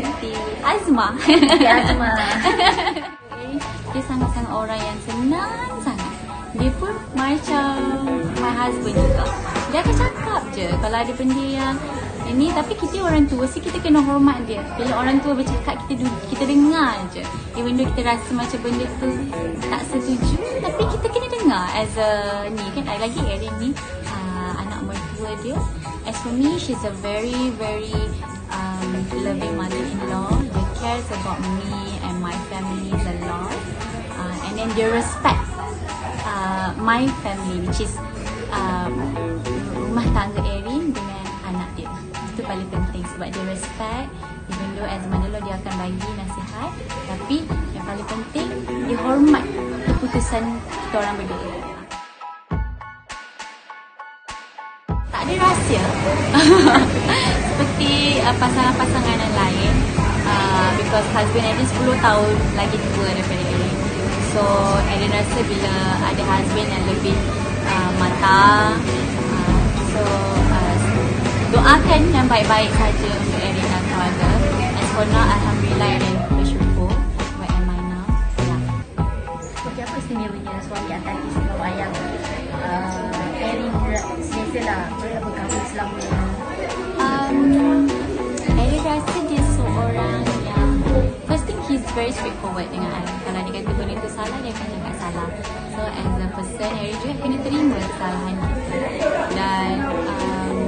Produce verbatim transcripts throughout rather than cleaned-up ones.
Binti Azma. Binti Azma. Dia sangat-sangat orang yang senang sangat. Dia pun macam my husband juga. Dia akan cakap je kalau ada benda yang ini, tapi kita orang tua sih kita kena hormat dia. Bila orang tua bercakap kita kita dengar je. Even though kita rasa macam benda tu tak setuju, tapi kita kena dengar as a ni kan. Lagi Erin ni uh, anak mertua dia. As for me, she's a very very um, loving mother-in-law. Dia cares about me and my family a lot. Uh, and then dia respect uh, my family, which is uh, rumah tangga Erin dengan anak dia. Itu paling penting sebab dia respect. Even though as mana dia akan bagi nasihat, tapi yang paling penting dia hormat keputusan kita orang berdua. Tak ada rahsia. Seperti uh, pasangan-pasangan yang lain, uh, because husband Erin sepuluh tahun lagi tua daripada Erin. So Erin rasa bila ada husband yang lebih uh, matang, uh, so uh, doakan yang baik-baik saja untuk Erin dan keluarga. As for now, alhamdulillah Erin bersyukur where am I now. Ya. Seperti apa istimewanya suami atas istimewa yang uh, Erin sentiasa berkahwin selama ini? Um, Erin rasa dia seorang yang first thing he's very straightforward dengan I. Kalau dia kata benda tu salah, dia akan cakap salah. So as a person, Erin juga kena terima kesalahan kita. Dan um,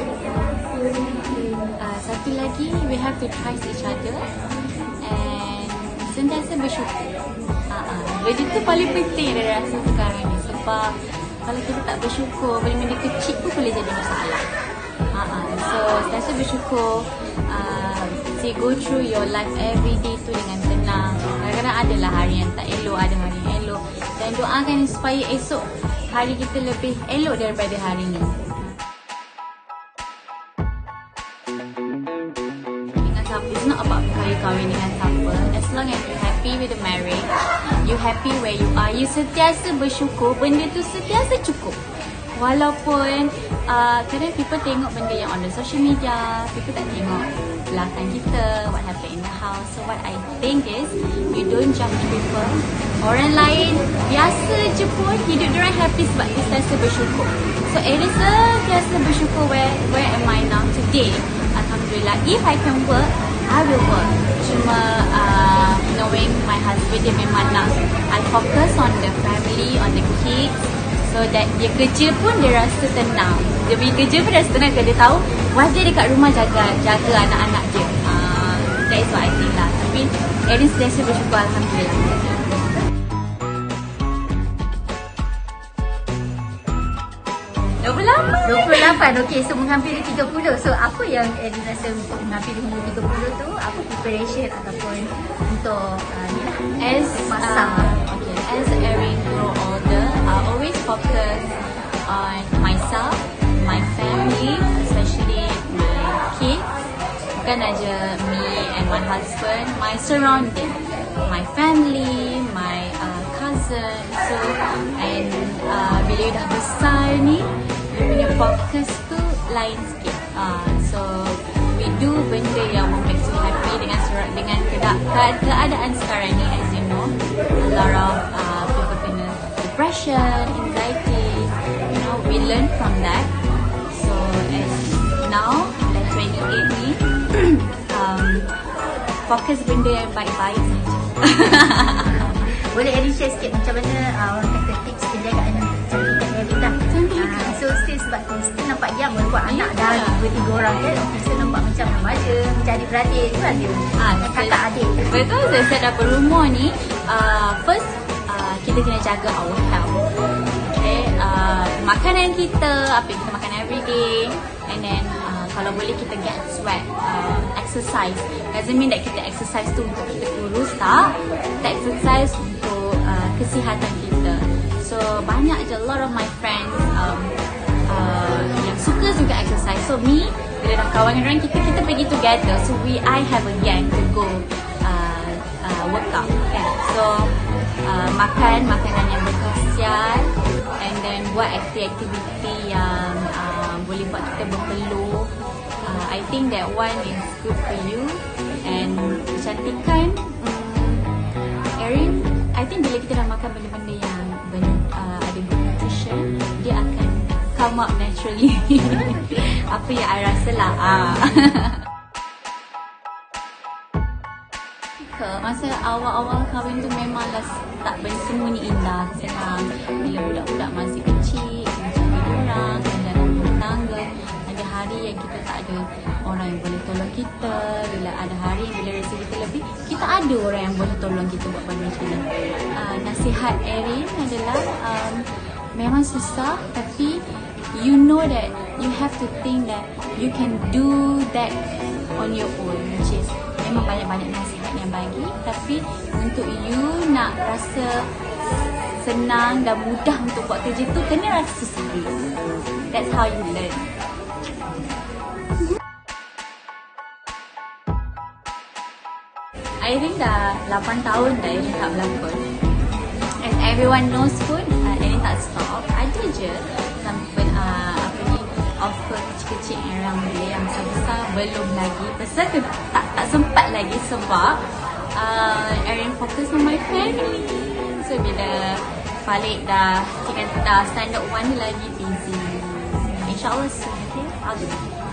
uh, satu lagi, we have to trust each other and sentiasa bersyukur. Uh-uh. Benda tu paling penting dari rasa sekarang ni. Sebab kalau kita tak bersyukur, benda-benda kecil pun boleh jadi masalah. Uh-uh. So sentiasa bersyukur. Uh, see, go through your life every day tu dengan tenang. Kadang-kadang adalah hari yang tak elok, ada hari yang elok. Dan doakan supaya esok hari kita lebih elok daripada hari ni. Dengan siapa, it's not about kahwin-kahwin dengan siapa. As long as you happy with the marriage, you happy where you are, you sentiasa bersyukur, benda tu sentiasa cukup. Walaupun uh, kadang people tengok benda yang on the social media, people tak tengok belakang kita, what happened in the house. So what I think is, you don't judge people. Orang lain biasa je pun hidup diorang happy sebab dia sentiasa bersyukur. So Erin sentiasa bersyukur where where am I now today. Alhamdulillah, if I can work, I will work. Cuma uh, knowing my husband, dia memang nak I focus on the family, on the kids. So that dia kerja pun dia rasa tenang. Dia pergi kerja pun dia rasa tenang. Dia tahu wife dia dekat rumah jaga jaga anak-anak dia. uh, That is what I think lah. Tapi Erin sentiasa bersyukur, alhamdulillah. dua puluh lapan dua puluh lapan, okey. So menghampiri tiga puluh. So apa yang Erin rasa untuk menghampiri umur tiga puluh tu? Apa preparation ataupun untuk uh, ni lah, as pasang? uh, okay, as Erin grow older, I always focus on myself, my family, especially my kids. Bukan aja me and my husband, my surrounding, my family, my uh, cousin. So and uh, bila dah besar ni, dia punya fokus tu lain sikit. Uh, so we do benda yang make me happy dengan surat dengan keadaan, keadaan sekarang ni. As you know, a lot of uh, people kena depression, anxiety. You know, we learn from that. So as now, dah twenty-eight ni, um, fokus benda yang baik-baik saja. Boleh Erin share sikit macam mana uh, orang kata tips penjagaan cantikan Erin lah. Uh, so still sebab still nampak young walaupun anak dah dua tiga orang kan. Okay, so nampak macam remaja, macam adik-beradik tu lah dia. Ah, uh, kakak adik. Betul, saya set dapur rumah ni. Uh, first, uh, kita kena jaga our health. Okay, uh, makanan kita, apa yang kita makan everyday. And then uh, kalau boleh kita get sweat, uh, exercise. Doesn't mean that kita exercise tu untuk kita kurus, tak. Kita exercise untuk uh, kesihatan kita. So banyak je, a lot of my friends um, uh, yang suka juga exercise. So me, bila dah kawan dengan orang, kita kita pergi together. So we, I have a gang to go uh, uh, workout. Okay? So uh, makan makanan yang berkhasiat, and then buat aktiviti-aktiviti yang uh, boleh buat kita berpeluh. Uh, I think that one is good for you, and bila kita dah makan benda-benda yang ben- uh, ada good nutrition, dia akan come up naturally. Apa yang I rasa lah. Ah. Masa awal-awal kahwin tu memanglah tak benda semua ni indah, senang. Bila budak-budak masih kecil, macam diorang dan dalam rumah tangga, ada hari yang kita tak ada orang yang boleh tolong kita. Bila ada hari yang bila rezeki kita lebih, kita ada orang yang boleh tolong kita buat benda macam ni. Uh, nasihat Erin adalah um, memang susah, tapi you know that you have to think that you can do that on your own, which is memang banyak-banyak nasihat yang bagi, tapi untuk you nak rasa senang dan mudah untuk buat kerja tu, kena rasa susah dulu. That's how you learn. Erin dah lapan tahun dah Erin tak berlakon. As everyone knows pun, uh, Erin tak stop. Ada je sampai uh, apa ni, offer kecil-kecil yang orang boleh, yang besar-besar belum lagi. Pasal tu tak, tak sempat lagi sebab uh, Erin fokus on my family. So bila balik dah, dah standard one lagi busy. InsyaAllah soon, okay? I'll do it.